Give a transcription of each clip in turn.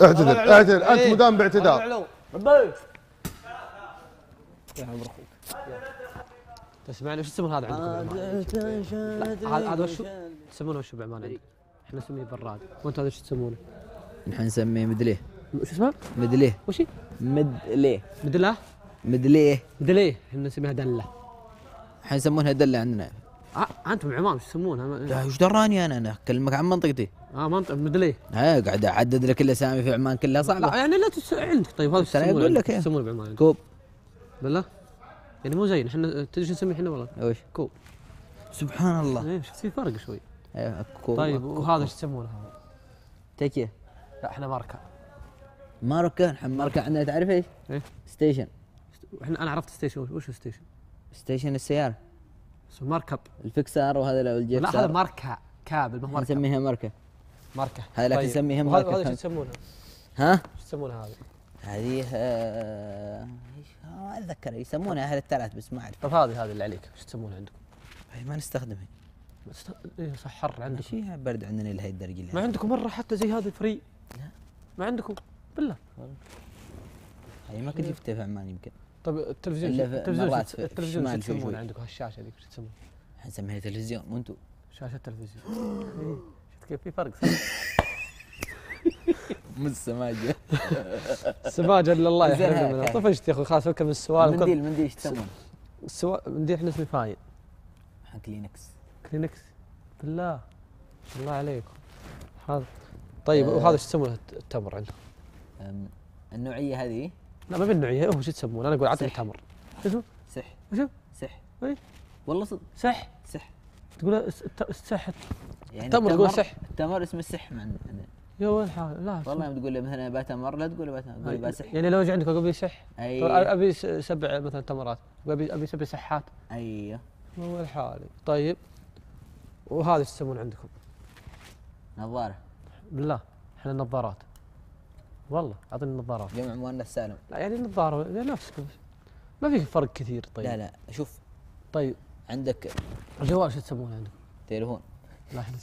اعتذر اعتذر، انت مدام باعتذار. يا عمر اخوك تسمعني وش يسمون هذا عندكم؟ هذا وش تسمونه وش بعمان عندكم؟ احنا نسميه براد، وانتم هذا وش تسمونه؟ نحن نسميه مدليه. وش اسمه؟ مدليه. وش هي؟ مدليه. مدله؟ مدليه. مدليه، احنا نسميها دله. احنا يسمونها دله عندنا. انتم عمام وش تسمونها؟ لا وش دراني انا اكلمك عن منطقتي. منطقة مدليه. قاعد اعدد لك الاسامي في عمان كلها صعبه. لا يعني لا عندك. طيب هذا وش تسمونه؟ اقول لك ايه تسمونه بعمان كوب. بالله؟ يعني مو زين، احنا تدري شو نسميه احنا والله؟ وش؟ كوب. سبحان الله. ايه شفت في فرق شوي. كوب. طيب وهذا ايش تسمونه هذا؟ تكيه. لا احنا ماركه. ماركه؟ نحن ماركه عندنا تعرف ايش؟ ايه؟ ستيشن. انا عرفت ستيشن، وش ستيشن؟ ستيشن السياره. اسمه ماركب. الفكسار وهذا الجيب. لا هذا ماركه كابل، ما هو ماركه. نسميها ماركه. ماركه. هذا لكن نسميها ماركه. هذا ايش تسمونها؟ ها؟ ايش تسمونها هذه؟ هذه ما اتذكر يسمونها اهل الثلاث بس ما اعرف. طيب هذه اللي عليك وش تسمونها عندكم؟ هي ما نستخدمها. ايه صح حر عندكم. شيء برد عندنا لهي الدرجه. ما عندكم مره حتى زي هذا فري؟ لا ما عندكم بالله. هي ما كنت شفتها في عمان يمكن. طيب التلفزيون التلفزيون شو تسمونه عندكم؟ هالشاشه ذيك شو تسمونها؟ احنا نسميها تلفزيون وانتم شاشه تلفزيون. ايه شفت كيف في فرق صح؟ مو السماجه. السماجه الا الله يحرمنا منها. طفشت يا اخوي خلاص فك من السؤال. منديل ايش تسمونه؟ منديل احنا اسمه فاين. احنا كلينكس. كلينكس بالله الله عليكم هذا. طيب وهذا ايش تسمونه التمر عندكم؟ النوعيه هذه؟ لا ما بالنوعيه، هو شو تسمونه؟ انا اقول عطني تمر. شو؟ سح. وشو؟ سح. اي والله صدق. سح. سح. تقول السح يعني التمر تقول سح. التمر اسمه السح عندنا. يا وين حال؟ لا والله يوم تقول لي مثلا باتمر لا تقول باتمر، تقول باسح. يعني لو اجي عندك اقول لي سح. ايوه. ابي 7 مثلا تمرات، ابي 7 سحات. ايوه. هو الحالي. طيب وهذا ايش تسمون عندكم؟ نظاره. بالله احنا نظارات. والله اعطيني النظارات. جمع مؤنث سالم. لا يعني النظاره نفسك ما في فرق كثير. طيب لا شوف. طيب عندك الجوال شو تسمونه عندكم؟ تليفون. لا احنا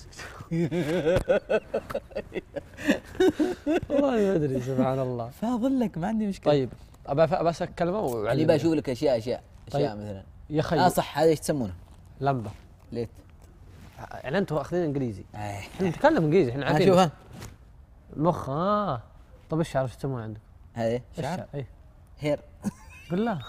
والله ما ادري سبحان الله. فاضل لك ما عندي مشكله. طيب ابى اسالك كلمه وعلمني. اللي بشوف لك اشياء طيب. مثلا يا خي صح. هذا ايش تسمونه؟ لمبه. ليت. يعني انتم اخذين انجليزي. احنا نتكلم انجليزي احنا عارفين. شوفها المخ. طيب ايش شعر شو تسمونه عندكم؟ هذه شعر؟ اي هير. بالله.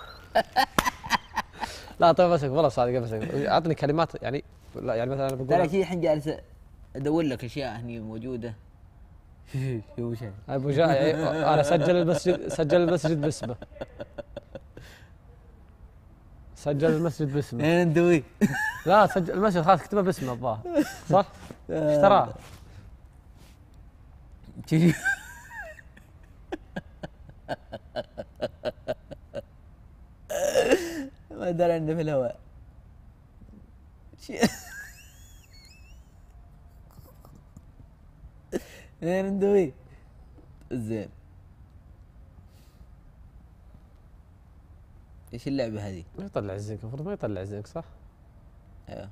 لا طيب بس والله صادق بس اعطني كلمات يعني. لا يعني مثلا انا بقول ترى كذا الحين جالس ادور لك اشياء هني موجوده. شو شيء ابو جاي انا سجل المسجد باسمه. سجل المسجد باسمه. اين ندوي؟ لا سجل المسجد خلاص اكتبه باسمه الظاهر صح؟ اشتراه. ما دار عنده في الهواء. اين ندوي؟ زين. ايش اللعبة هذه؟ ما يطلع الزنك، المفروض ما يطلع الزنك صح؟ ايوه.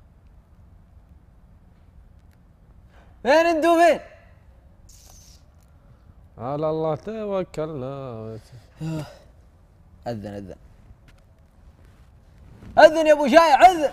وين ندو فين؟ على الله توكلنا. أذن يا ابو شايع أذن.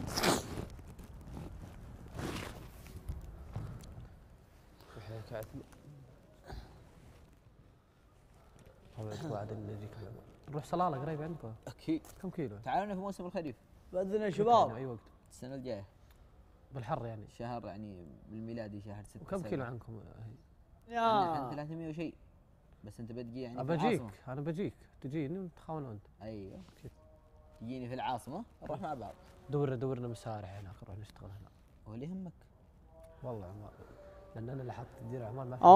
بعد نجيك نروح صلالة قريب عندكم. اكيد. كم كيلو؟ تعالوا في موسم الخريف. بأذن يا شباب. اي وقت؟ السنة الجاية. بالحر يعني؟ شهر يعني بالميلادي شهر 6. وكم كيلو عنكم؟ يا 300 وشيء. بس انت بتجي يعني بجيك انا بجيك تجيني ونتخاون انت. ايوه تجيني في العاصمة نروح مع بعض. دورنا مسارح هناك نروح نشتغل هناك. ولا يهمك والله عمال لان انا اللي حاطط الدير عمال ما في.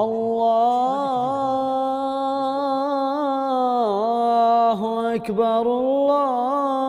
الله اكبر الله